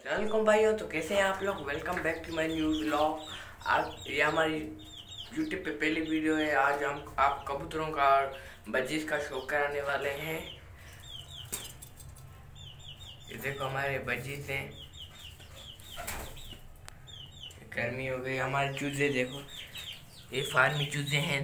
Welcome भाइयों। तो कैसे हैं आप लोग? Welcome back to my new vlog. आज ये हमारी यूट्यूब पे पहली वीडियो है। आज हम आप कबूतरों का और बजीज का शो कराने वाले हैं। ये देखो हमारे बजीज हैं। गर्मी हो गई। हमारे चूजे देखो, ये फार्मी चूजे हैं।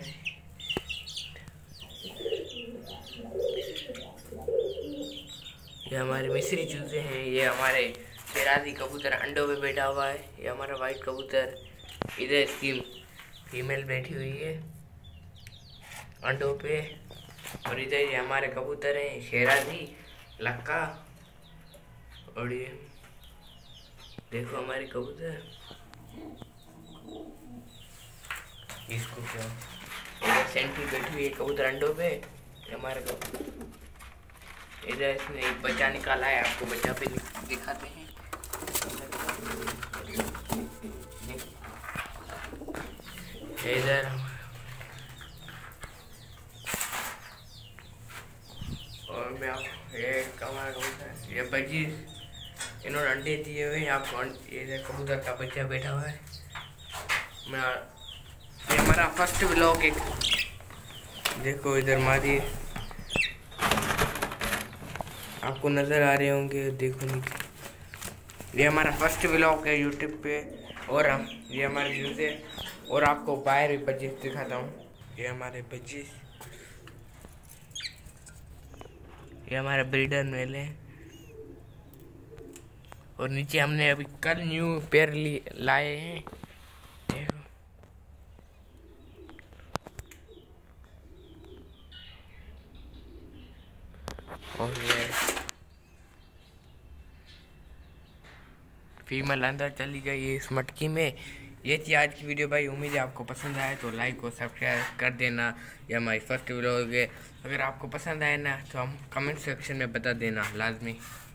ये हमारे मिस्री चूजे हैं। ये हमारे शेराजी कबूतर अंडों पे बैठा हुआ है। ये हमारा वाइट कबूतर, इधर इसकी फीमेल बैठी हुई है अंडों पे। और इधर ये हमारे कबूतर हैं शेराजी, लक्का। और ये देखो हमारे कबूतर, इसको क्या, इधर सेंट्री बैठी हुई है कबूतर अंडों पे। हमारे कबूतर इधर इसने एक बच्चा निकाला है, आपको बच्चा पे दिखाते हैं। इधर और मैं आप ये बजी, इन्होंने अंडे दिए हुए हैं आपको। ये कबूतर का बच्चा बैठा हुआ है। ये हमारा फर्स्ट व्लॉग एक देखो, इधर मारी आपको नज़र आ रहे होंगे, देखो नीचे। ये हमारा फर्स्ट व्लॉग है यूट्यूब पे। और हम ये हमारे व्यूज़ है। और आपको बाहर भी बजीज दिखाता हूँ। ये हमारे बजीज, ये हमारा ब्रीडर मेल है। और नीचे हमने अभी कल न्यू पेयर लाए हैं, देखो। और ये फीमेल अंदर चली गई है इस मटकी में। ये थी आज की वीडियो भाई। उम्मीद है आपको पसंद आए तो लाइक और सब्सक्राइब कर देना। ये हमारी फर्स्ट व्लॉग है। अगर आपको पसंद आए ना तो हम कमेंट सेक्शन में बता देना लाजमी।